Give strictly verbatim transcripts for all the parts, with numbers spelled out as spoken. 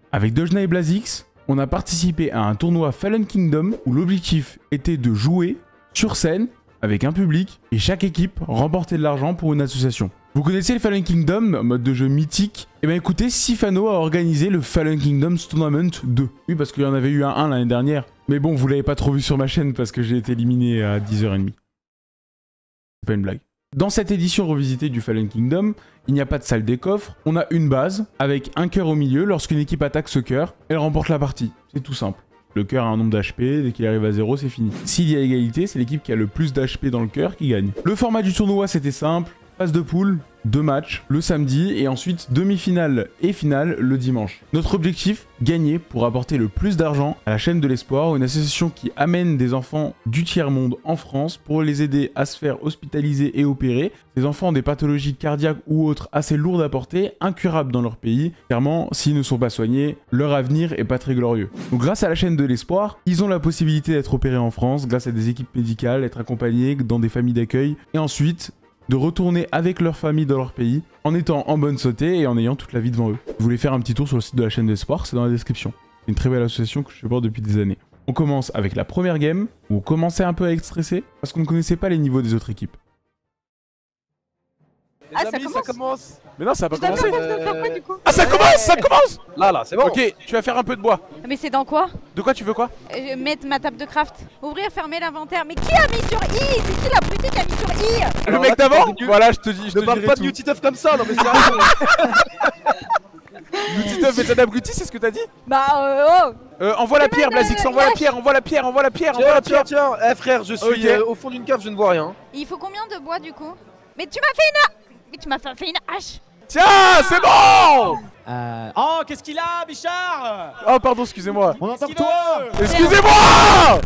Avec Dojna et Blazix, on a participé à un tournoi Fallen Kingdom où l'objectif était de jouer sur scène avec un public et chaque équipe remportait de l'argent pour une association. Vous connaissez le Fallen Kingdom, mode de jeu mythique? Eh bien écoutez, Sifano a organisé le Fallen Kingdoms Tournament deux. Oui, parce qu'il y en avait eu un, un l'année dernière. Mais bon, vous l'avez pas trop vu sur ma chaîne parce que j'ai été éliminé à dix heures trente. C'est pas une blague. Dans cette édition revisitée du Fallen Kingdom, il n'y a pas de salle des coffres, on a une base avec un cœur au milieu. Lorsqu'une équipe attaque ce cœur, elle remporte la partie. C'est tout simple. Le cœur a un nombre d'H P, dès qu'il arrive à zéro, c'est fini. S'il y a égalité, c'est l'équipe qui a le plus d'H P dans le cœur qui gagne. Le format du tournoi, c'était simple. Phase de poule, deux matchs le samedi et ensuite demi-finale et finale le dimanche. Notre objectif, gagner pour apporter le plus d'argent à la chaîne de l'espoir, une association qui amène des enfants du tiers-monde en France pour les aider à se faire hospitaliser et opérer. Ces enfants ont des pathologies cardiaques ou autres assez lourdes à porter, incurables dans leur pays. Clairement, s'ils ne sont pas soignés, leur avenir est pas très glorieux. Donc grâce à la chaîne de l'espoir, ils ont la possibilité d'être opérés en France grâce à des équipes médicales, être accompagnés dans des familles d'accueil et ensuite de retourner avec leur famille dans leur pays en étant en bonne santé et en ayant toute la vie devant eux. Vous voulez faire un petit tour sur le site de la chaîne d'espoir, c'est dans la description. C'est une très belle association que je supporte depuis des années. On commence avec la première game, où on commençait un peu à être stressé parce qu'on ne connaissait pas les niveaux des autres équipes. Ah, ça commence. ça commence Mais non, ça a pas Je dois commencé faire quoi, je dois faire quoi, du coup? Ah, ça commence, ça commence. Là, là, c'est bon. Ok, tu vas faire un peu de bois. Mais c'est dans quoi? De quoi tu veux quoi? euh, Mettre ma table de craft. Ouvrir, fermer l'inventaire. Mais qui a mis sur I? C'est qui l'abruti qui a mis sur I? Le Alors mec là, tu d'avant parles de- Voilà, je te dis, je te Ne parle dirai pas de tout. Newty Tuff comme ça, non mais sérieux. Newty Tuff est un abruti, c'est ce que t'as dit? Bah, euh, oh. Euh, envoie la pierre, Blazix, envoie la pierre, envoie la pierre, envoie la pierre, envoie Tiens, la tiens, pierre. tiens, eh frère, je suis Ok. euh, au fond d'une cave, je ne vois rien. Il faut combien de bois, du coup? Mais tu m'as fait une... Mais tu m'as fait une hache. Tiens, c'est bon. Euh... Oh, qu'est-ce qu'il a, Bichard? Oh, pardon, excusez-moi. On entend que toi. Excusez-moi.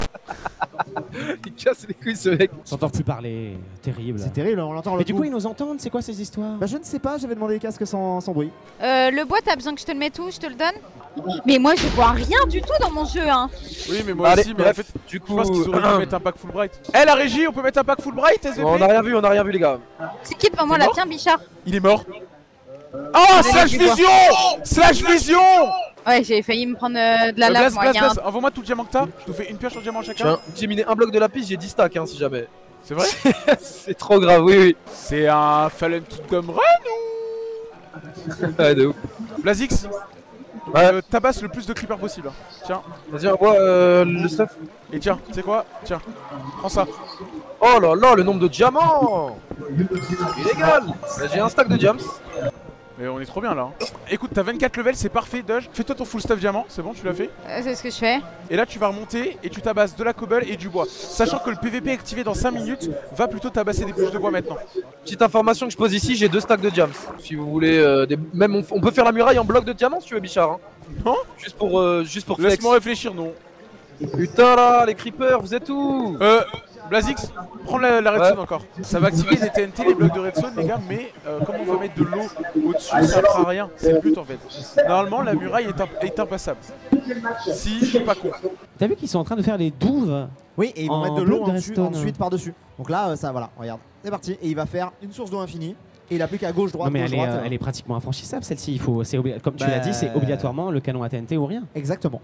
Il casse les couilles ce mec. J'entends plus parler, terrible. C'est terrible, on l'entend. Mais du coup, ils nous entendent, c'est quoi ces histoires? Bah je ne sais pas, j'avais demandé les casques sans, sans bruit. Euh, le bois, t'as besoin que je te le mette où? Je te le donne? Mais moi, je vois rien du tout dans mon jeu, hein. Oui, mais moi Allez, aussi, mais bref, en fait, du je coup, pense qu'ils auraient dû mettre un pack full bright. Eh, la régie, on peut mettre un pack full bright, S V P? on a rien vu, on a rien vu les gars. C'est qui devant moi, T'es là? mort Tiens, Bichard. Il est mort. Oh, slash du bois. vision. Slash vision. Ouais, j'ai failli me prendre euh, de la Euh, lave, Blaze, moi. Blaze, Il y a un... Blaze, envoie-moi tout le diamant que t'as. Je te fais une pioche sur diamant chacun. Tiens, j'ai miné un bloc de lapis, j'ai dix stacks hein, si jamais. C'est vrai? C'est trop grave, oui, oui. C'est un Fallen Kingdom Run ou... Ouais, de ouf. Blazix, Ouais. euh, tabasse le plus de creepers possible. Tiens, Vas-y, envoie euh, le stuff. et tiens, tu sais quoi? Tiens, prends ça. Oh là là, le nombre de diamants. Illégal. Bah, j'ai un stack de diams. Mais on est trop bien là. hein. Écoute, t'as vingt-quatre levels, c'est parfait, Doge. Fais-toi ton full stuff diamant, c'est bon, tu l'as fait. Euh, c'est ce que je fais. Et là, tu vas remonter et tu tabasses de la cobble et du bois. Sachant que le P V P activé dans cinq minutes va plutôt tabasser des bûches de bois maintenant. Petite information que je pose ici, j'ai deux stacks de diams. Si vous voulez, euh, des... même on... on peut faire la muraille en bloc de diamants si tu veux, Bichard. Hein. Non? Juste pour, euh, juste pour flex. Laisse-moi réfléchir, non. Putain là, les creepers, vous êtes où? Euh, Blazix, prends la, la redstone Ouais. encore. Ça va activer les T N T, les blocs de redstone, les gars, mais euh, comme on va mettre de l'eau au-dessus, ça fera rien. C'est le but en fait. Normalement, la muraille est, imp est impassable. Si, je suis pas con. T'as vu qu'ils sont en train de faire les douves? Oui, et ils vont En mettre de bloc l'eau de ensuite, redstone. ensuite par-dessus. Donc là, euh, ça, voilà, regarde, c'est parti. Et il va faire une source d'eau infinie. Et il a plus qu'à gauche, droite, Non mais gauche, elle est, droite. euh, elle est pratiquement infranchissable celle-ci. Il faut, c'est obli- comme tu Bah, l'as dit, c'est obligatoirement le canon à T N T ou rien. Exactement.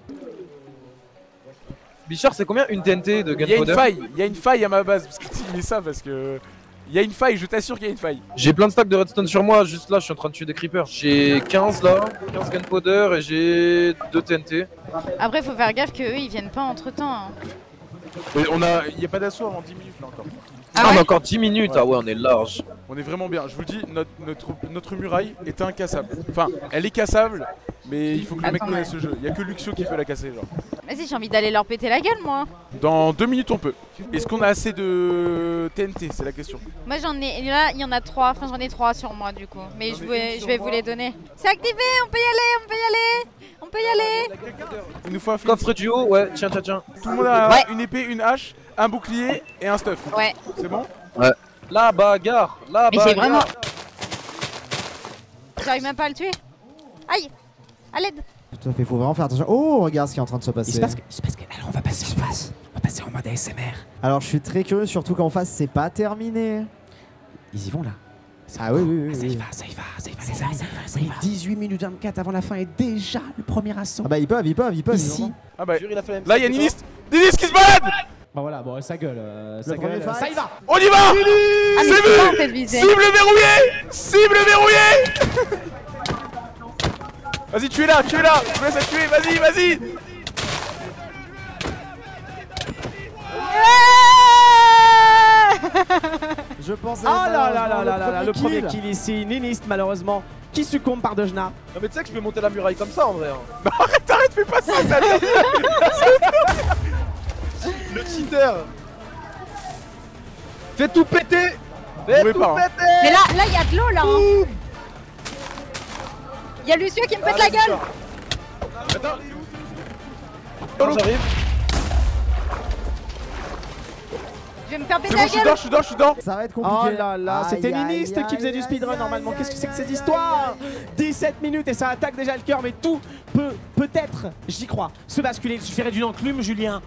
Bichard, c'est combien une T N T de Il y a une Gunpowder? faille, il y a une faille à ma base. Parce que tu dis ça parce que. Il y a une faille, je t'assure qu'il y a une faille. J'ai plein de stacks de redstone sur moi, juste là je suis en train de tuer des creepers. J'ai quinze là, quinze gunpowder et j'ai deux T N T. Après, faut faire gaffe qu'eux, ils viennent pas entre temps. Hein. Mais on a. Il n'y a pas d'assaut avant dix minutes là encore. Ah, Ah on ouais a encore dix minutes, ah ouais on est large. On est vraiment bien. Je vous le dis, notre, notre, notre muraille est incassable. Enfin, elle est cassable, mais il faut que le mec Attends, connaisse ouais. le jeu. Il n'y a que Luxio qui peut la casser, genre. Vas-y, j'ai envie d'aller leur péter la gueule, moi. Dans deux minutes, on peut. Est-ce qu'on a assez de T N T? C'est la question. Moi, j'en ai. Là, il y en a trois. Enfin, j'en ai trois sur moi, du coup. Mais je vais, je vais vous les donner. C'est activé, on peut y aller, on peut y aller. On peut y aller. Il nous faut un flip. Coffre du haut, ouais, tiens, tiens, tiens. Tout le monde a Ouais. une épée, une hache, un bouclier et un stuff. Ouais. C'est bon? La bagarre, la Mais bagarre. j'ai vraiment. J'arrive même pas à le tuer. Aïe. À l'aide. Tout à fait, faut vraiment faire attention. Oh, regarde ce qui est en train de se passer. Il se passe, que- il se passe que- alors on va passer en face. On va passer en mode A S M R. Alors je suis très curieux, surtout qu'en face c'est pas terminé. Ils y vont là. Ah oui, oui, oui. Ça y oui. va, ça y va, ça y va, les amis. Oui, dix-huit minutes vingt-quatre avant la fin et déjà le premier assaut. Ah bah ils peuvent, ils peuvent, ils peuvent. Ici. ils ont- Ah bah, Jure, il a fait la même là, il y a chose que Ninis. Ninis qui se balade. Bah voilà, bon, ça gueule. euh, ça premier gueule. fight. Ça y va. On y va. Ah, mais C'est c'est pas en vu. fait visé. Cible verrouillée. Cible verrouillée. Vas-y, tu es là, tu es là. Je vous laisse à tuer, vas-y, vas-y. Je pense. Oh là là là là là là, le premier kill ici. Ninist, malheureusement, qui succombe par Dejna. Non mais tu sais que je peux monter la muraille comme ça en vrai. hein. Bah, arrête, arrête, fais pas ça. ça Le cheater. Fais tout péter. Fais pouvez tout pas, hein. péter. Mais là, là, il y a de l'eau là. hein. Il y a Lucio qui me pète la gueule. Attends. Attends, j'arrive. Je vais me faire péter C'est bon, la je suis gueule. dedans, je suis dedans, je suis dedans. Ça va être Oh compliqué. là là, Aïe, c'était aïe, Ninist aïe, qui faisait du aïe, speedrun aïe, normalement. aïe, Qu'est-ce que c'est que aïe, cette aïe, histoire? dix-sept minutes et ça attaque déjà le cœur, mais tout peut peut-être, j'y crois, se basculer. Il suffirait d'une enclume, Julien.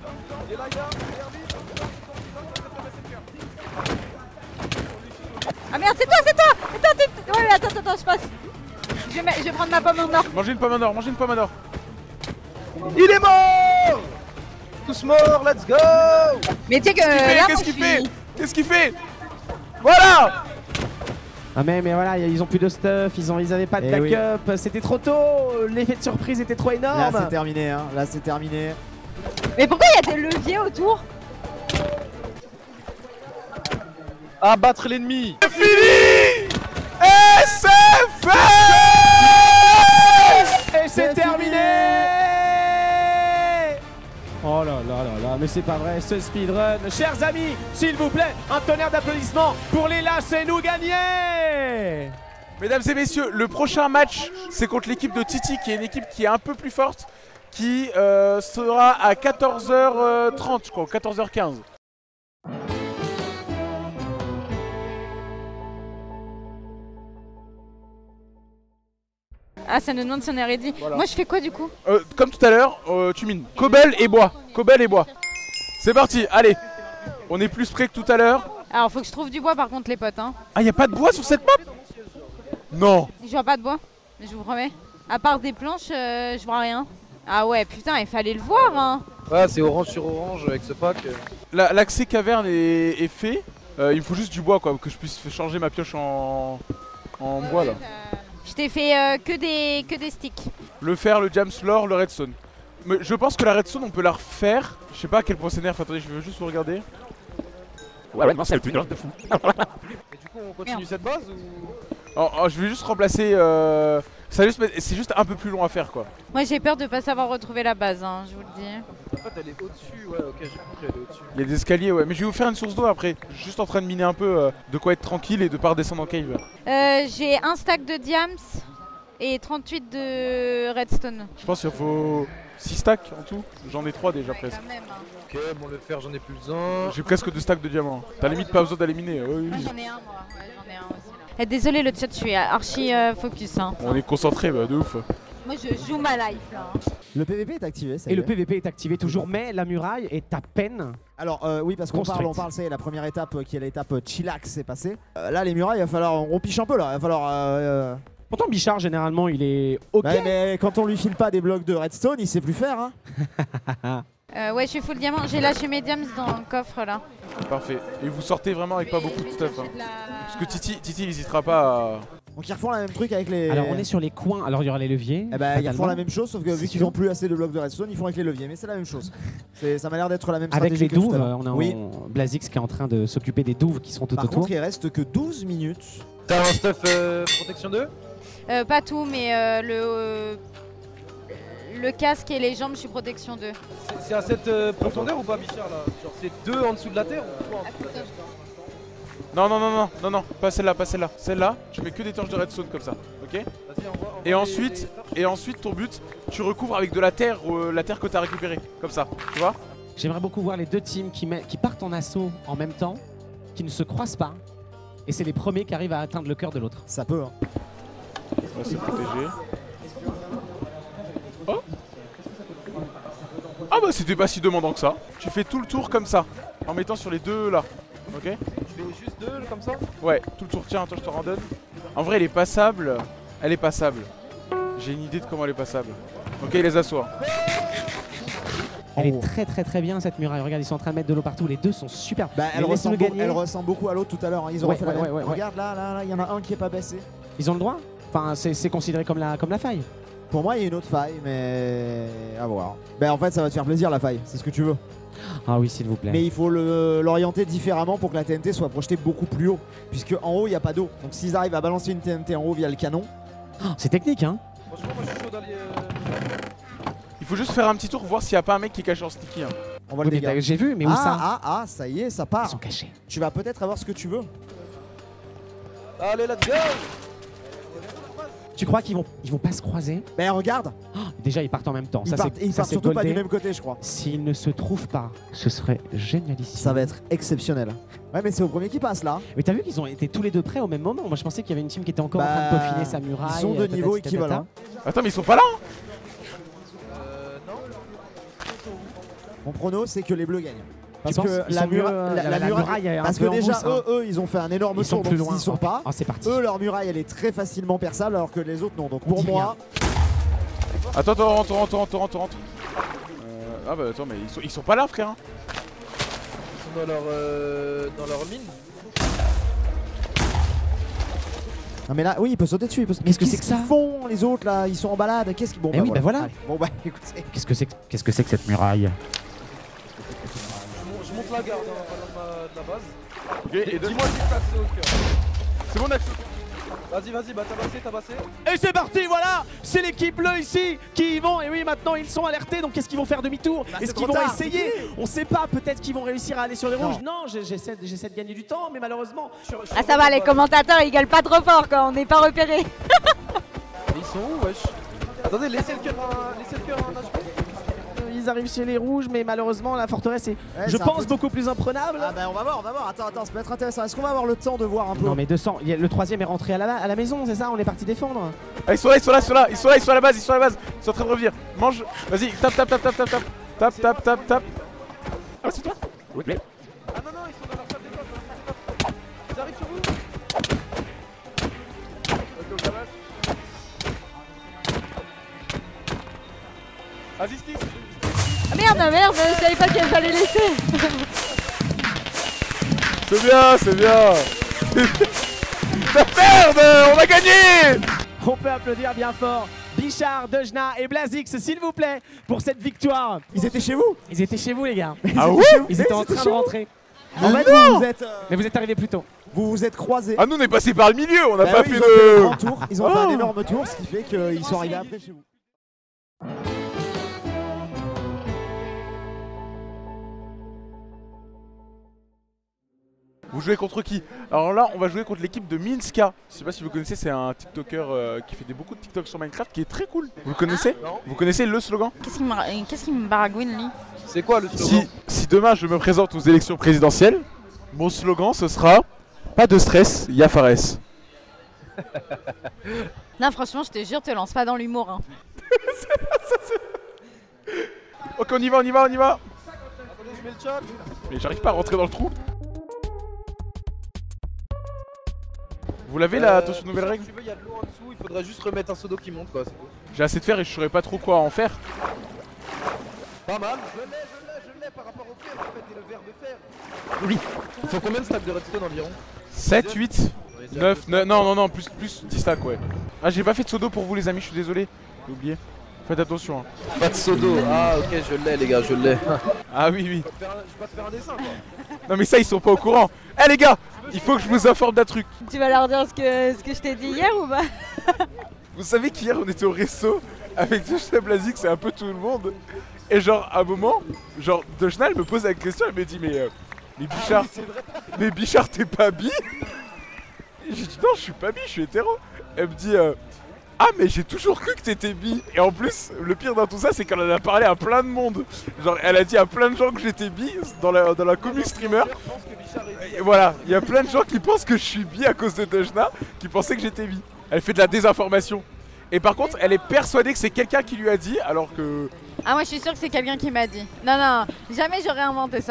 Ah merde, c'est toi, c'est toi. Attends, attends, ouais, attends, attends, je passe. Je vais, me- je vais prendre ma pomme en or. Mangez une pomme en or, mangez une pomme en or. Il est mort. Tous morts, let's go. Mais tu sais que Qu'est-ce qu'il fait là, Qu'est-ce moi, qu'il je fait suis- Qu'est-ce qu'il fait Voilà. Ah mais, mais voilà, ils ont plus de stuff, ils, ont, ils avaient pas de Eh oui. backup, c'était trop tôt, l'effet de surprise était trop Là énorme. c'est terminé, hein. Là c'est terminé. Mais pourquoi il y a des leviers autour? Abattre l'ennemi. C'est fini. Et c'est fait. Et c'est C'est terminé. Oh là là là là, mais c'est pas vrai, ce speedrun. Chers amis, s'il vous plaît, un tonnerre d'applaudissements pour les Laissez-nous gagner. Mesdames et messieurs, le prochain match, c'est contre l'équipe de Titi, qui est une équipe qui est un peu plus forte, qui euh, sera à quatorze heures trente, je crois, quatorze heures quinze. Ah, ça nous demande si on est ready. Voilà. Moi, je fais quoi du coup? Euh, comme tout à l'heure, euh, tu mines cobble et bois. Cobble et bois. C'est parti, allez. On est plus près que tout à l'heure. Alors, faut que je trouve du bois par contre, les potes. Hein. Ah, y a pas de bois sur cette map? Non. Je vois pas de bois, je vous promets. À part des planches, euh, je vois rien. Ah ouais, putain, il fallait le voir. Hein. Ouais, c'est orange sur orange avec ce pack. La- L'accès caverne est, est fait. Euh, il me faut juste du bois, quoi, que je puisse changer ma pioche en, en bois là. Euh, je t'ai fait euh, que, des, que des sticks. Le fer, le jams, l'or, le redstone. Mais je pense que la redstone, on peut la refaire. Je sais pas à quel point c'est nerf. Attendez, je veux juste vous regarder. Ouais, ouais, non, c'est le plus dur de fou. Et du coup, on continue Merde. cette base ou. Oh, oh, je vais juste remplacer. Euh... ça va juste mettre- C'est juste un peu plus long à faire, quoi. Moi, j'ai peur de pas savoir retrouver la base, hein, je vous le dis. En fait, elle est au-dessus. Ouais, ok, j'ai compris, elle est au-dessus. Il y a des escaliers, ouais. Mais je vais vous faire une source d'eau après. Je suis juste en train de miner un peu, euh, de quoi être tranquille et de pas redescendre en cave. Euh, j'ai un stack de diams et trente-huit de redstone. Je pense qu'il faut six stacks en tout. J'en ai trois déjà presque. Quand même, hein. Ok, bon, le fer, j'en ai plus besoin. J'ai presque deux stacks de diamants. T'as limite pas besoin d'aller miner. Ouais, oui, Moi, oui. j'en ai un, moi. Ouais, j'en ai un aussi. Là. Eh, désolé, le chat, je suis archi euh, focus. Hein. On est concentré, bah de ouf. Moi, je joue ma life là. hein. Le P V P est activé, ça Et y le est. P V P est activé toujours, mais la muraille est à peine. Alors euh, oui, parce qu'on parle, Construite. on parle, c'est la première étape euh, qui est l'étape euh, chillax, c'est passé. Euh, là les murailles, il va falloir, on piche un peu là, il va falloir... euh, euh, Pourtant, Bichard, généralement, il est ok. ouais, mais quand on lui file pas des blocs de redstone, il sait plus faire. Hein. Euh, ouais, je suis full diamant. J'ai lâché mes diams dans le coffre là. Parfait. Et vous sortez vraiment avec pas beaucoup de stuff. Hein. J'ai de la- Parce que Titi, Titi il hésitera pas à. Donc ils refont la même truc avec les... Alors, on est sur les coins. Alors, il y aura les leviers. Eh ben, ils fatalement. refont la même chose, sauf que vu C'est qu'ils sûr. ont plus assez de blocs de redstone, ils font avec les leviers, mais c'est la même chose. C'est- Ça m'a l'air d'être la même Avec stratégie les que tout douves, à l'heure. on a Oui. en- Blazix qui est en train de s'occuper des douves qui sont tout Par autour. contre, il reste que douze minutes. T'as un stuff euh, protection deux? Euh, pas tout, mais euh, le, euh, le casque et les jambes, je suis protection deux. C'est- C'est à cette euh, profondeur ou pas, Bichard là? Genre, c'est deux en dessous de la terre ou trois en dessous de la terre? Non, non, non, non, non, non, pas celle-là, pas celle-là. Celle-là, je mets que des torches de redstone comme ça. Ok. Vas-y, envoie, envoie Et les- ensuite, les torches. et ensuite, ton but, tu recouvres avec de la terre, euh, la terre que t'as récupérée. Comme ça, tu vois. J'aimerais beaucoup voir les deux teams qui, met- qui partent en assaut en même temps, qui ne se croisent pas. Et c'est les premiers qui arrivent à atteindre le cœur de l'autre. Ça peut. Hein. Là, c'est protégé. Oh. Ah bah c'était pas si demandant que ça. Tu fais tout le tour comme ça, en mettant sur les deux là. Ok. Je vais juste deux comme ça? Ouais, tout le tour, tiens, attends, je te randonne. En vrai, elle est passable. Elle est passable. J'ai une idée de comment elle est passable. Ok, les assoit. Elle Oh. est très très très bien cette muraille. Regarde, ils sont en train de mettre de l'eau partout. Les deux sont super. Bah, elle, Mais ressemble laissez-le beau- gagner. elle ressemble beaucoup à l'autre tout à l'heure. Hein. Ils ont Ouais, refait la ouais, même. ouais, ouais, Regarde là, là, là, il y en a un qui est pas baissé. Ils ont le droit. Enfin, c'est c'est considéré comme la, comme la faille. Pour moi, il y a une autre faille, mais à voir. Bah, en fait, ça va te faire plaisir la faille. C'est ce que tu veux. Ah oui, s'il vous plaît. Mais il faut le- l'orienter différemment pour que la T N T soit projetée beaucoup plus haut. Puisque en haut, il n'y a pas d'eau. Donc s'ils arrivent à balancer une T N T en haut via le canon. Oh, c'est technique, hein. Franchement, moi je suis chaud d'aller. euh, Il faut juste faire un petit tour, voir s'il n'y a pas un mec qui est caché en sticky. Hein. On va le Oui, dégager. J'ai vu, mais où ah, ça ah, ah, ça y est, ça Ils part. sont cachés. Tu vas peut-être avoir ce que tu veux. Allez, let's go! Tu crois qu'ils vont, ils vont pas se croiser? Ben regarde, Oh, déjà, ils partent en même temps. ils ça, partent, c'est- ils ça, partent c'est surtout pas goldé. du même côté, je crois. S'ils ne se trouvent pas, ce serait génialissime. Ça va être exceptionnel. Ouais, mais c'est au premier qui passe là. Mais t'as vu qu'ils ont été tous les deux prêts au même moment? Moi, je pensais qu'il y avait une team qui était encore en Bah, train de peaufiner sa muraille. ils sont de euh, niveau tatati, équivalent. tatata. Attends, mais ils sont pas là hein. Euh, non? Mon prono, c'est que les bleus gagnent. Parce Tu penses que Ils la, sont mieux, mura- euh, la, la- la la muraille- muraille est un parce peu que en déjà, mousse, hein. eux, eux, ils ont fait un énorme Ils sont tour, plus donc loin. ils sont Oh, pas. oh, c'est parti. Eux, leur muraille, elle est très facilement perçable, alors que les autres non. Donc On pour dit moi, Attends, attends, rentre, rentre, rentre, rentre, rentre. Euh, ah bah attends, mais ils sont, ils sont pas là, frère. Hein. Ils sont dans leur, euh, dans leur mine. non mais là, oui, il peut sauter dessus. il peut- Mais Qu'est-ce que qu'est-ce c'est que ça qu'ils font les autres là? Ils sont en balade. Qu'est-ce qu'ils bon Eh oui, bah voilà. Allez, bon bah écoutez. Qu'est-ce que c'est que, qu'est-ce que c'est que cette muraille? Je, mon- je monte la garde hein, pas loin de, ma- de la base. Ok, et deux. Dis-moi qui passe au cœur. C'est bon, Nax. Vas-y, vas-y, bah t'as passé, t'as passé. Et c'est parti, voilà. C'est l'équipe bleue ici qui y vont. Et oui, maintenant ils sont alertés. Donc qu'est-ce qu'ils vont faire demi-tour? Bah, Est-ce c'est qu'ils trop vont tard, essayer? On sait pas. Peut-être qu'ils vont réussir à aller sur les Non. rouges. Non, j'ai- j'essaie de- j'essaie de gagner du temps, mais malheureusement. Ah ça va, les commentateurs ils gueulent pas trop fort quand on n'est pas repéré. Et ils sont où, wesh? Attendez, laissez le cœur un, laissez le cœur un H P. Ils arrivent chez les rouges, mais malheureusement la forteresse est, Ouais, je c'est un pense, peu- beaucoup plus imprenable. Ah bah on va voir, on va voir. Attends, attends, ça peut être intéressant. Est-ce qu'on va avoir le temps de voir un peu? Non mais deux cents, il y a- le troisième est rentré à la, à la maison, c'est ça? On est parti défendre. Ah, ils sont là, ils sont là, ils sont là, ils sont là, ils sont à la base, ils sont à la base. Ils sont en train de revenir. Mange. Vas-y, tape, tape, tape, tape, tape, tape. Tape, tape, tape, tape. Ah, c'est toi? Oui, mais. Ah non, non, ils sont dans leur salle des coffres, dans leur salle des coffres. Ils arrivent sur vous. Ok, au calage. Vas-y, Steve. Ah merde, merde, je savais pas qu'elle fallait laisser. C'est bien, c'est bien. La merde, on a gagné. On peut applaudir bien fort Bichard, Dejna et Blazix, s'il vous plaît, pour cette victoire. Ils étaient chez vous? Ils étaient chez vous les gars. Ah ouais? Ils étaient en Ils étaient train chez de vous. rentrer. En fait, vous vous êtes, euh, Mais vous êtes arrivés plus tôt. vous vous êtes croisés. Ah, nous, on est passé par le milieu, on n'a Bah pas oui, fait ils ont fait un de. grand tour. Ils ont fait un Oh. énorme tour, ce qui fait qu'ils sont arrivés après chez vous. Vous jouez contre qui? Alors là, on va jouer contre l'équipe de Minska. Je sais pas si vous connaissez, c'est un TikToker euh, qui fait des, beaucoup de TikTok sur Minecraft qui est très cool. Vous le connaissez? Non. Vous connaissez le slogan? Qu'est-ce qu'il me, qu'est-ce qu'il me baragouine lui? C'est quoi le slogan? Si, si demain je me présente aux élections présidentielles, mon slogan ce sera pas de stress, y'a Fares. Non franchement je te jure, te lance pas dans l'humour hein. Ok, on y va, on y va, on y va. Attendez, je mets le chat. Mais j'arrive pas à rentrer dans le trou. Vous l'avez là, attention, nouvelle Bichard, règle? Si tu veux, il y a de l'eau en dessous, il faudrait juste remettre un seau d'eau qui monte quoi, c'est tout. J'ai assez de fer et je saurais pas trop quoi en faire. Pas mal. Je l'ai, je l'ai, je l'ai par rapport au fer en fait, et le verre de fer. Oui. Il faut combien de stacks de redstone environ? sept, huit, neuf, neuf, non, non, non, plus, plus dix stacks, ouais. Ah, j'ai pas fait de sodo pour vous les amis, je suis désolé. J'ai oublié. Faites attention. Hein. Pas de seau d'eau. Ah ok, je l'ai les gars, je l'ai. Ah oui, oui. Je vais pas te faire un dessin quoi. Non mais ça, ils sont pas au courant. Eh les gars, il faut que je vous informe d'un truc. Tu vas leur dire ce que, ce que je t'ai dit hier ou pas? Vous savez qu'hier on était au resto avec Dejna, Blazix et un peu tout le monde. Et genre à un moment, genre Dejna elle me pose la question, elle me dit mais euh, mais Bichard, mais Bichard t'es pas bi? Et j'ai dit non je suis pas bi, je suis hétéro. Elle me dit euh, ah mais j'ai toujours cru que t'étais bi. Et en plus le pire dans tout ça c'est qu'elle en a parlé à plein de monde. Genre elle a dit à plein de gens que j'étais bi dans la, dans la commune streamer. Et voilà, il y a plein de gens qui pensent que je suis bi à cause de Dejna, qui pensaient que j'étais bi. Elle fait de la désinformation. Et par contre, elle est persuadée que c'est quelqu'un qui lui a dit, alors que... Ah moi je suis sûre que c'est quelqu'un qui m'a dit. Non non, jamais j'aurais inventé ça.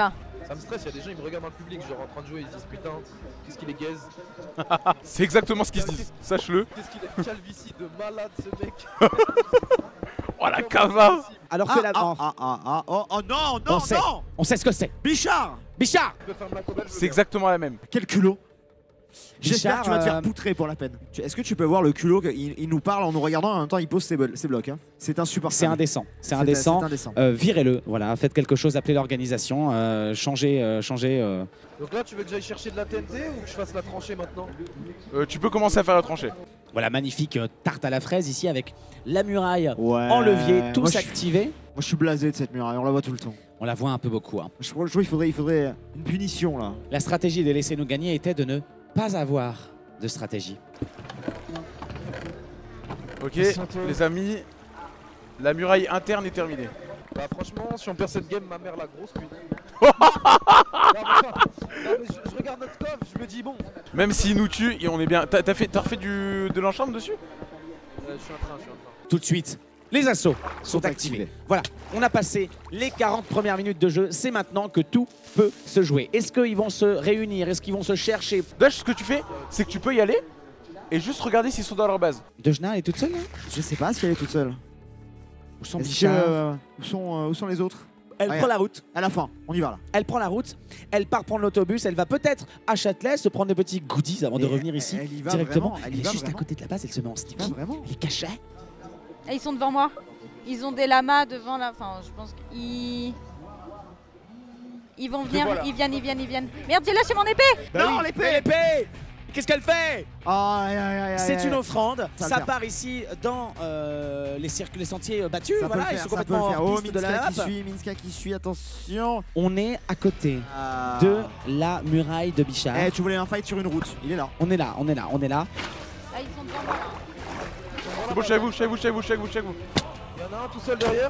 Ça me stresse, il y a des gens, ils me regardent dans le public, genre en train de jouer, ils se disent putain, qu'est-ce qu'il est gaze. C'est exactement ce qu'ils se disent, sache-le. Qu'est-ce qu'il est calvitie de malade ce mec. Oh la cava. Alors Ah, que la... ah, oh, ah, ah, ah, oh, oh non, on non, sait, non. on sait ce que c'est. Bichard. Bichard. Je peux faire ma cobelle, je veux C'est bien. exactement la même. Quel culot. J'espère que tu vas te Bichard, faire euh, poutrer pour la peine. Tu- Est-ce que tu peux voir le culot qu'il il nous parle en nous regardant en même temps il pose ses, bol- ses blocs hein. C'est insupportable. C'est indécent. C'est C'est- indécent. c'est indécent. Euh, Virez-le. Voilà. Faites quelque chose. Appelez l'organisation. Euh, changez. Euh, changez euh. Donc là, tu veux que j'aille chercher de la T N T ou que je fasse la tranchée maintenant? Euh, tu peux commencer à faire la tranchée. Voilà, magnifique euh, tarte à la fraise ici avec la muraille Ouais. en levier, tous Moi, je- activés. Moi je suis blasé de cette muraille, on la voit tout le temps. On la voit un peu beaucoup. hein. Je crois je crois qu'il faudrait, il faudrait une punition là. La stratégie de laisser nous gagner était de ne pas avoir de stratégie. Ok, Santo. les amis, la muraille interne est terminée. Bah franchement, si on perd cette game, ma mère la grosse pute. non, mais, non, mais je, je regarde notre coffre, je me dis bon. Même s'ils nous tuent, et on est bien. T'as t'as fait, t'as refait du, de l'enchambre dessus? Euh, je suis en train, je suis en train. Tout de suite, les assauts sont, Sont activés. activés. Voilà, on a passé les quarante premières minutes de jeu. C'est maintenant que tout peut se jouer. Est-ce qu'ils vont se réunir? Est-ce qu'ils vont se chercher? Dash, ce que tu fais, c'est que tu peux y aller et juste regarder s'ils sont dans leur base. Dejna, elle est toute seule là? Je sais pas si elle est toute seule. Où sont Est-ce que, Bichard euh, où, sont, euh, où sont les autres? Elle Regarde. prend la route. À la fin, on y va là. Elle prend la route. Elle part prendre l'autobus. Elle va peut-être à Châtelet se prendre des petits goodies avant de Mais revenir elle- ici elle y va directement. vraiment, elle Elle y est va juste à vraiment. côté de la base. Elle se met en Ah, sneaky. vraiment? Elle est cachée. Ah, ils sont devant moi. Ils ont des lamas devant la. Enfin, je pense qu'ils. Ils vont venir, voilà. ils viennent, ils viennent, ils viennent. Merde, j'ai lâché mon épée! Non, l'épée Bah L'épée Qu'est-ce qu'elle fait? Ah, aïe, aïe, aïe, C'est aïe, une aïe. offrande. Ça va Ça le faire. part ici dans euh, les, circuits, les sentiers euh, battus. Ça peut Voilà, le ils faire, sont ça peut le complètement faire. hors Oh, piste de la Minska qui map. suit, Minska qui suit, attention. On est à côté Ah. de la muraille de Bichard. Eh, tu voulais un fight sur une route, il est là. On est là, on est là, on est là. Ah, ils sont devant moi. C'est bon, chez vous, chez vous, chez vous, chez vous, chez vous. Il y en a un tout seul derrière.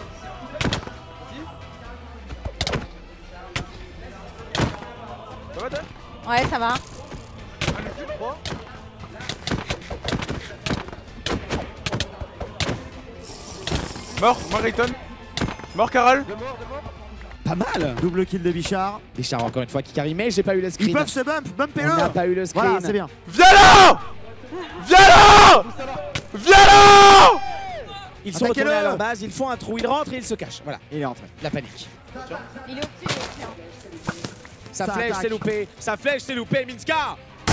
Ça va, Dan? Ouais, ça va. Allez, trois. Mort, mort Rayton. Mort Caral. Deux morts, deux morts. Pas mal. Double kill de Bichard. Bichard encore une fois qui carry, mais j'ai pas eu le Ils screen. peuvent se bump, On bumpez-le. n'a pas eu le screen. Voilà, c'est bien. Viens là. Viens là. Viens là. Ils sont Attaquez-le. retournés à leur base, ils font un trou, ils rentrent et ils se cachent. Voilà, Il est rentré. la panique. Il est au-dessus, il est au-dessus. hein. Sa Ça flèche attaque. s'est loupée, sa flèche s'est loupée, Minska.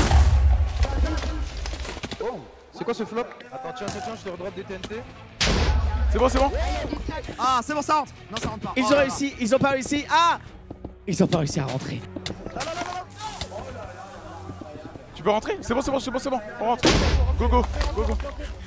Oh, c'est quoi ce flop? Attends, tiens, tiens, tiens, je te redrop des T N T. C'est bon, c'est bon. Ah, c'est bon, ça rentre. Non, ça rentre pas. Ils Oh ont là là. réussi, ils ont pas réussi. Ah, ils ont pas réussi à rentrer. Tu peux rentrer? C'est bon, c'est bon, c'est bon, c'est bon. On rentre. Go, go, go, go.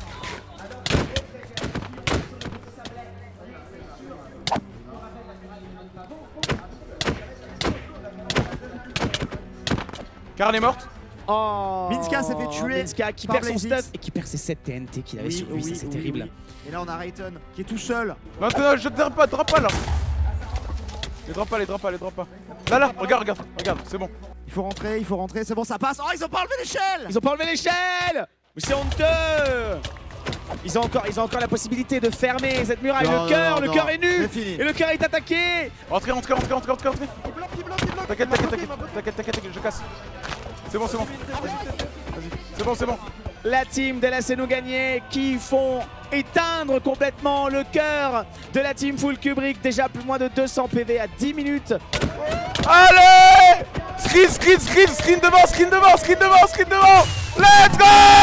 Caral est morte. Oh, Minska s'est fait tuer Minska qui par perd son Blazix. stuff et qui perd ses sept T N T qu'il avait Oui, sur lui, oui, ça c'est oui, terrible. oui. Et là, on a Rayton qui est tout seul. Non, non, je te drop pas, drop pas là. Les drop pas, les drop pas, les drop pas. Là, là, regarde, regarde, regarde, c'est bon. Il faut rentrer, il faut rentrer, c'est bon, ça passe. Oh, ils ont pas enlevé l'échelle. Ils ont pas enlevé l'échelle. Mais c'est honteux. Ils ont encore, ils ont encore la possibilité de fermer cette muraille. Non, le cœur, non, le non. cœur est nu C'est fini. et le cœur est attaqué. Rentrez, rentrez, rentrez, rentrez, rentrez, rentrez. Il bloque, il bloque, il bloque. T'inquiète, Il m'a t'inquiète, bloqué, il t'inquiète, m'a bloqué. t'inquiète, t'inquiète, t'inquiète, je casse. C'est bon, c'est bon. Vas-y, c'est bon, c'est bon. La team de Laissez-nous gagner qui font éteindre complètement le cœur de la team Full Kubrick. Déjà plus moins de deux cents P V à dix minutes. Allez! Screen, screen, screen, screen devant, screen devant, screen devant, screen devant! Let's go!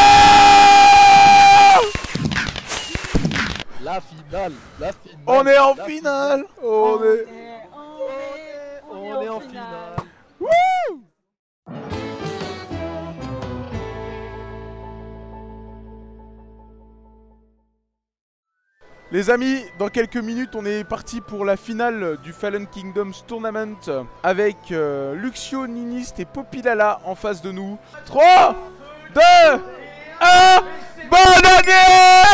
La finale, la finale. On est en la finale! On est. On est en finale. Les amis, dans quelques minutes, on est parti pour la finale du Fallen Kingdoms Tournament avec euh, Luxio, Ninist et Popilala en face de nous. trois, deux, un, bonne année!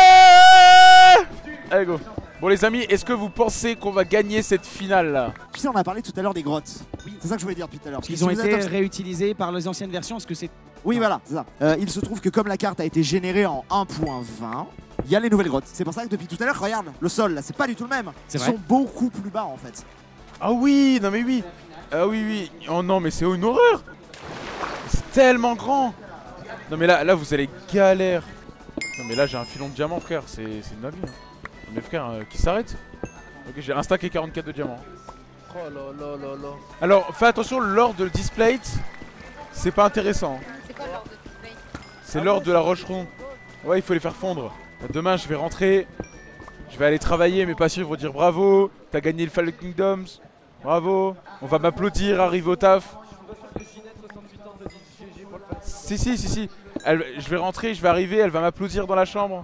Allez, go. Bon les amis, est-ce que vous pensez qu'on va gagner cette finale là? Tu sais, on a parlé tout à l'heure des grottes. Oui. C'est ça que je voulais dire depuis tout à l'heure. parce que Ils si ont vous été êtes obs- réutilisés par les anciennes versions. Est-ce que c'est Oui, voilà, c'est ça. Euh, il se trouve que comme la carte a été générée en un point vingt, il y a les nouvelles grottes. C'est pour ça que depuis tout à l'heure, regarde, le sol là, c'est pas du tout le même. C'est Ils vrai. sont beaucoup plus bas en fait. Ah oui, non mais oui. Ah oui, oui. Oh non, mais c'est une horreur. C'est tellement grand. Non, mais là, là vous allez galère. Non, mais là, j'ai un filon de diamant, frère. C'est une dinguerie. Hein. Mais frère, euh, qui s'arrête? Ok, j'ai un stack et quarante-quatre de diamants. Oh là là là là. Alors, fais attention, l'ordre de display, c'est pas intéressant. C'est quoi l'ordre de display? C'est l'ordre de la rocheron. Ouais, il faut les faire fondre. Demain, je vais rentrer. Je vais aller travailler, mes patients vont dire bravo. T'as gagné le Fallen Kingdoms. Bravo. On va m'applaudir, arrive au taf. Si, si, si, si. Elle, je vais rentrer, je vais arriver, elle va m'applaudir dans la chambre.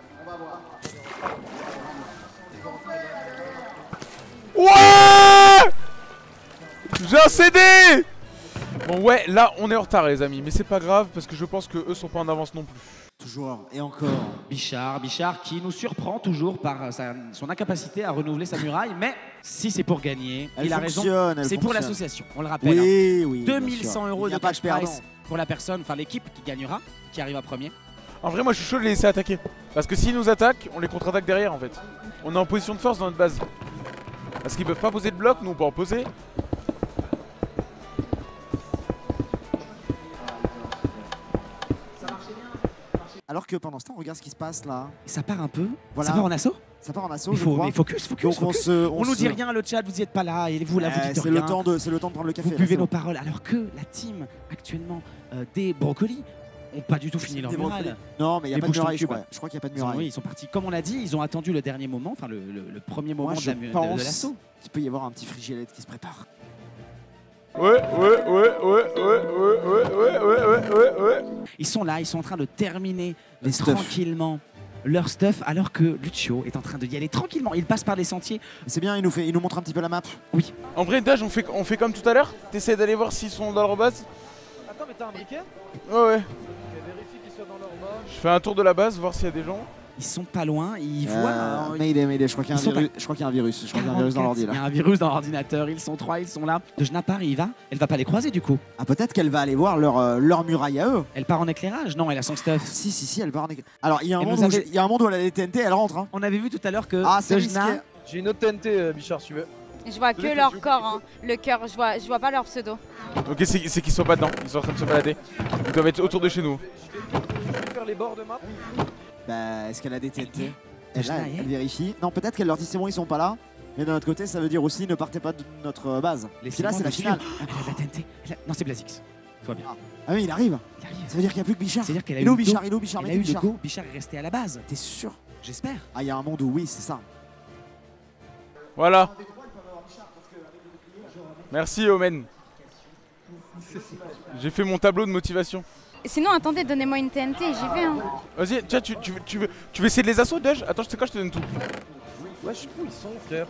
Ouais! J'ai un C D! Bon ouais, là on est en retard les amis, mais c'est pas grave parce que je pense que eux sont pas en avance non plus. Toujours et encore. Bichard, Bichard qui nous surprend toujours par sa, son incapacité à renouveler sa muraille, mais si c'est pour gagner, Elle il a raison. C'est pour l'association, on le rappelle. Oui, hein. oui. deux mille cent euros de cash perdant prize pour la personne, enfin l'équipe qui gagnera, qui arrive à premier. En vrai, moi je suis chaud de les laisser attaquer. Parce que s'ils nous attaquent, on les contre-attaque derrière en fait. On est en position de force dans notre base. Parce qu'ils peuvent pas poser de bloc, nous on peut en poser. Alors que pendant ce temps, regarde ce qui se passe là. Et ça part un peu. Voilà. Ça part en assaut. Ça part en assaut. Il je faut, crois. mais focus, focus, Donc focus. on, se, on, on nous se... dit rien, le chat, vous n'y êtes pas là, et vous là, vous euh, dites C'est rien. le temps de, c'est le temps de prendre le café. Vous là, buvez bon. nos paroles, alors que la team actuellement euh, des brocolis ont pas du tout fini leur Des muraille. brocolis. Non, mais il n'y a Les pas de bouches muraille, de je cube. crois. Je crois qu'il n'y a pas de Ils ont, muraille. oui, ils sont partis, comme on l'a dit, ils ont attendu le dernier moment, enfin le, le, le premier moment Moi, je de la- de pense de l'assaut. qu'il peut y avoir un petit frigilette qui se prépare. Ouais, ouais, ouais, ouais, ouais, ouais, ouais, ouais, ouais, ouais, ouais. Ils sont là, ils sont en train de terminer Les stuff. tranquillement leur stuff, alors que Lucio est en train de y aller tranquillement. Il passe par les sentiers. C'est bien, il nous, fait, il nous montre un petit peu la map. Oui. En vrai, Daj, on fait, on fait comme tout à l'heure. T'essaies d'aller voir s'ils sont dans leur base. Attends, mais t'as un briquet? Ouais, ouais. Vérifie qu'ils soient dans leur base. Je fais un tour de la base, voir s'il y a des gens. Ils sont pas loin, ils Euh, voient. hein, Mayday, Mayday, je crois qu'il y a un Ils sont virus. Je crois qu'il y a un virus. Je crois qu'il y a un virus dans quarante-quatre. l'ordi Il y là. a un virus dans l'ordinateur, ils sont trois, ils sont là. De Genapar, il y va. Elle va pas les croiser du coup. Ah, peut-être qu'elle va aller voir leur, euh, leur muraille à eux. Elle part en éclairage. Non, elle a son stuff. Si, si, si, elle va en éclairage. Alors, il y a un Elle monde nous où avait- j'ai- il y a un monde où elle a des T N T, elle rentre. Hein. On avait vu tout à l'heure que Ah, c'est Dejna- risqué. J'ai une autre T N T, euh, Bichard, si tu veux. Je vois que leur corps, hein. Le cœur, je vois, je vois pas leur pseudo. Ok, c'est c'est qu'ils sont pas dedans. Ils sont en train de se balader. Ils doivent être autour de chez nous. Je vais faire les bords de map. Bah, est-ce qu'elle a des T N T? Elle Elle, là, y elle, est. elle vérifie. Non, peut-être qu'elle leur dit c'est bon, ils sont pas là. Mais d'un autre côté, ça veut dire aussi ne partez pas de notre euh, base. Puis là, c'est la finale. Elle a la T N T. Elle a- Non, c'est Blazix. Tout va bien. Ah oui, il arrive. Il arrive. Ça veut dire qu'il n'y a plus que Bichard. C'est-à-dire qu'elle a Il est où eu le Bichard? go. Il est où Bichard? Elle a Mettez eu le Bichard. go. Bichard est resté à la base. T'es sûr? J'espère. Ah, il y a un monde où oui, c'est ça. Voilà. Merci, Omen. J'ai fait mon tableau de motivation. Sinon, attendez, donnez-moi une T N T, j'y vais. Hein. Vas-y, tiens, tu, tu, veux- tu, veux, tu veux essayer de les assauts, Dej? Attends, je sais quoi, je te donne tout. Ouais, je sais où ils sont, frère.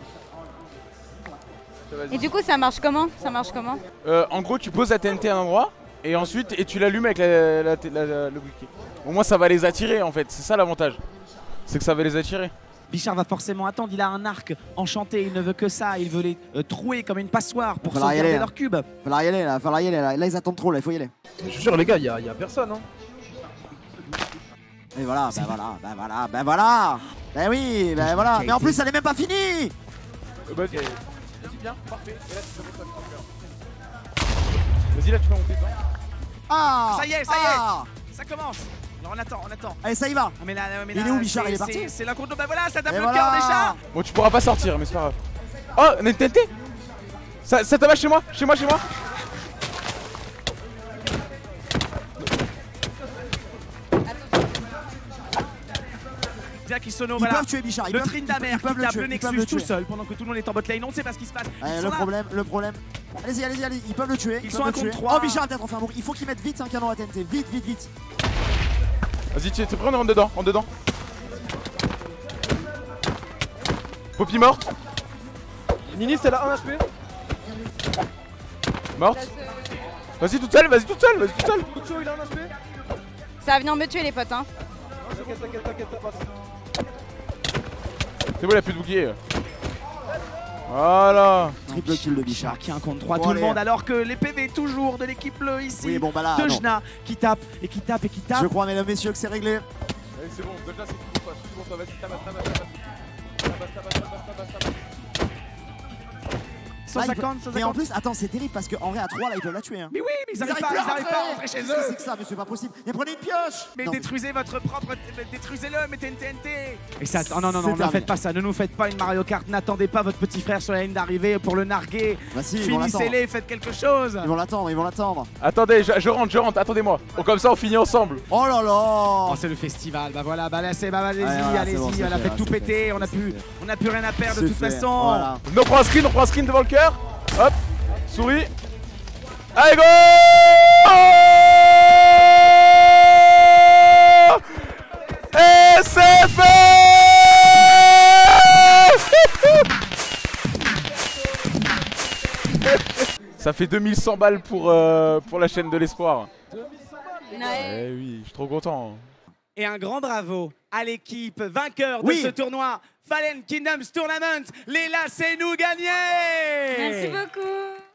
Et du coup, ça marche comment? Ça marche comment? Euh, en gros, tu poses la T N T à un endroit et ensuite et tu l'allumes avec la, la, la- la- le briquet. Au moins, ça va les attirer en fait. C'est ça l'avantage. C'est que ça va les attirer. Bichard va forcément attendre. Il a un arc enchanté. Il ne veut que ça. Il veut les euh, trouer comme une passoire pour Va falloir y sauvegarder aller, leur cube. Falloir y aller là, falloir y aller là. Là, ils attendent trop là, il faut y aller. Je suis sûr, les gars, il y, a- y a personne. Hein. Et voilà, bah voilà, bah voilà, bah voilà. Bah oui, bah voilà. Mais en plus, elle est même pas finie. Euh, Vas-y, vas-y, bien, parfait. Et là, tu peux monter dedans. Vas-y, là, tu peux monter dedans. Ah. Ça y est, ça y est. Ah. Ça commence. Alors on attend, on attend. Allez, ça y va. Ah, mais là, mais Il là, est où, Bichard? c'est- Il est parti c'est- C'est l'incontro. Bah voilà, ça tape Et le voilà. cœur déjà. Bon, tu pourras pas sortir, mais c'est pas grave. Oh, on a une T N T. Ça, ça t'abat chez moi, chez moi, chez moi. Bien qu'ils sono, Ils voilà. peuvent tuer Bichard. Ils Le peuvent- Trindamer ils peuvent qui le tape tuer, le ils peuvent Nexus le tout tuer. seul pendant que tout le monde est en bot lane. On ne sait pas ce qui se passe. Ils Ouais, sont le là. problème, le problème. Allez-y, allez-y, allez, ils peuvent le tuer. Ils peuvent sont le un contre tuer. trois. Oh, Bichard a peut-être enfin bon. Il faut qu'ils mettent vite un canon à T N T. Vite, vite, vite. Vas-y, t'es prêt, on rentre dedans, rentre dedans. Poppy morte, Ninis, elle a un H P. morte. Vas-y toute seule, vas-y toute seule, vas-y toute seule. Lucio, il a un H P. Ça va venir me tuer, les potes. Hein. T'inquiète, t'inquiète, t'inquiète, t'as pas. C'est bon, il a plus de bouclier. Voilà. Triple kill de Bichard. Bichard qui est un contre trois. Bon, Tout le allez. monde alors que les P V toujours de l'équipe bleue ici. Oui, bon, bah là. De non. Jna qui tape et qui tape et qui tape. Je crois, mesdames, messieurs, que c'est réglé. Allez, c'est bon, déjà c'est tout pour toi, c'est tout pour toi, vas-y, tabasse, tabasse, tabasse. Tabasse, tabasse, tabasse, tabasse, tabasse. cent cinquante, cent Mais en cinquante. plus, attends, c'est terrible parce qu'en vrai, à trois, là, ils peuvent la tuer. Hein. Mais oui, mais ils n'arrivent Ils pas, arrivent ils arrivent plus à pas à rentrer. rentrer chez Qu'est-ce que eux. c'est que ça, mais c'est pas possible. Mais prenez une pioche. Mais Non, détruisez votre propre... Détruisez-le, mettez une T N T. Et ça... Oh non, non, non, C'est ne terminé. faites pas ça, ne nous faites pas une Mario Kart. N'attendez pas votre petit frère sur la ligne d'arrivée pour le narguer. Bah si, ils vont l'attendre. Finissez-les, faites quelque chose. Ils vont l'attendre, ils vont l'attendre. Attendez, je, je rentre, je rentre, attendez-moi. Oh, comme ça, on finit ensemble. Oh là là. Oh, c'est le festival, bah voilà, bah là c'est, bah allez-y, Ouais, voilà, allez-y, c'est bon, c'est on a fait, fait là, tout c'est péter, fait, on a c'est plus, fait. on a plus rien à perdre de C'est toute fait, façon. voilà. On prend un screen, on prend un screen devant le cœur. Hop, souris. Allez, go. Et c'est fait. Ça fait deux mille cent balles pour, euh, pour la chaîne de l'espoir. Ouais. Eh oui, je suis trop content. Et un grand bravo à l'équipe vainqueur Oui. de ce tournoi, Fallen Kingdoms Tournament. Léla, c'est nous gagner. Merci beaucoup.